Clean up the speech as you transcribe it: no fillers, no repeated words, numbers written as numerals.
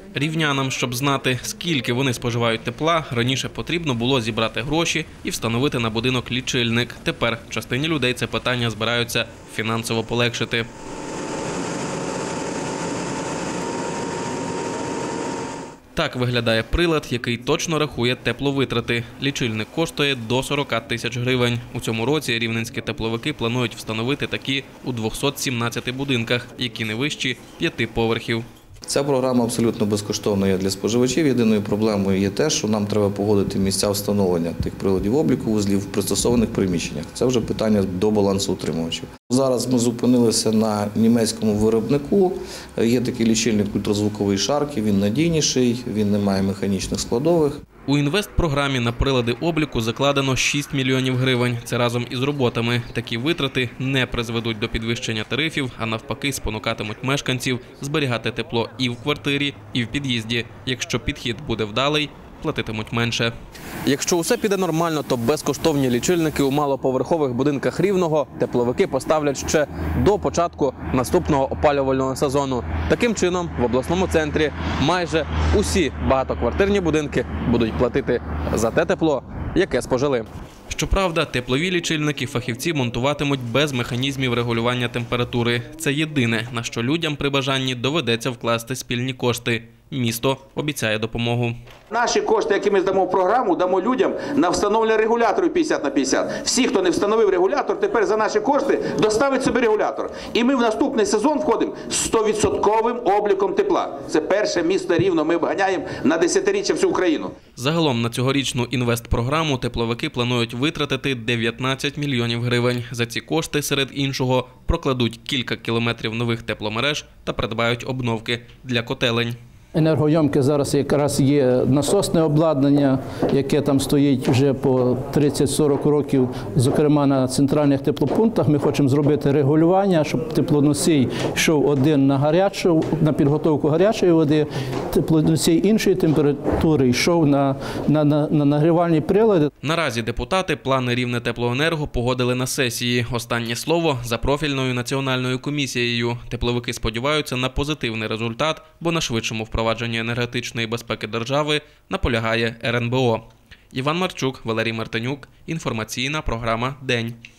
Рівнянам, щоб знати, скільки вони споживають тепла, раніше потрібно було зібрати гроші і встановити на будинок лічильник. Тепер частині людей це питання збираються фінансово полегшити. Так виглядає прилад, який точно рахує тепловитрати. Лічильник коштує до 40 тисяч гривень. У цьому році рівненські тепловики планують встановити такі у 217 будинках, які не вищі 5 поверхів. Ця програма абсолютно безкоштовна є для споживачів. Єдиною проблемою є те, що нам треба погодити місця встановлення тих приладів обліку вузлів в пристосованих приміщеннях. Це вже питання до балансоутримувачів. Зараз ми зупинилися на німецькому виробнику. Є такий лічильник ультразвуковий Шаркі, він надійніший, він не має механічних складових. У інвестпрограмі на прилади обліку закладено 6 мільйонів гривень. Це разом із роботами. Такі витрати не призведуть до підвищення тарифів, а навпаки спонукатимуть мешканців зберігати тепло і в квартирі, і в під'їзді. Якщо підхід буде вдалий, платитимуть менше. Якщо усе піде нормально, то безкоштовні лічильники у малоповерхових будинках Рівного тепловики поставлять ще до початку наступного опалювального сезону. Таким чином, в обласному центрі майже усі багатоквартирні будинки будуть платити за те тепло, яке спожили. Щоправда, теплові лічильники фахівці монтуватимуть без механізмів регулювання температури. Це єдине, на що людям при бажанні доведеться вкласти спільні кошти. Місто обіцяє допомогу. Наші кошти, які ми здамо в програму, дамо людям на встановлення регуляторів 50/50. Всі, хто не встановив регулятор, тепер за наші кошти доставить собі регулятор. І ми в наступний сезон входимо з 100% обліком тепла. Це перше місто Рівно, ми обганяємо на десятиріччя всю Україну. Загалом на цьогорічну інвестпрограму тепловики планують витратити 19 мільйонів гривень. За ці кошти, серед іншого, прокладуть кілька кілометрів нових тепломереж та придбають обновки для котелень. Енергоємке зараз якраз є насосне обладнання, яке там стоїть вже по 30-40 років, зокрема на центральних теплопунктах. Ми хочемо зробити регулювання, щоб теплоносій йшов один на підготовку гарячої води, теплоносій іншої температури йшов на нагрівальні прилади. Наразі депутати плани Рівнетеплоенерго погодили на сесії. Останнє слово за профільною національною комісією. Тепловики сподіваються на позитивний результат, бо на швидшому впровадженні енергетичної безпеки держави наполягає РНБО. Іван Марчук, Валерій Мартинюк. Інформаційна програма «День».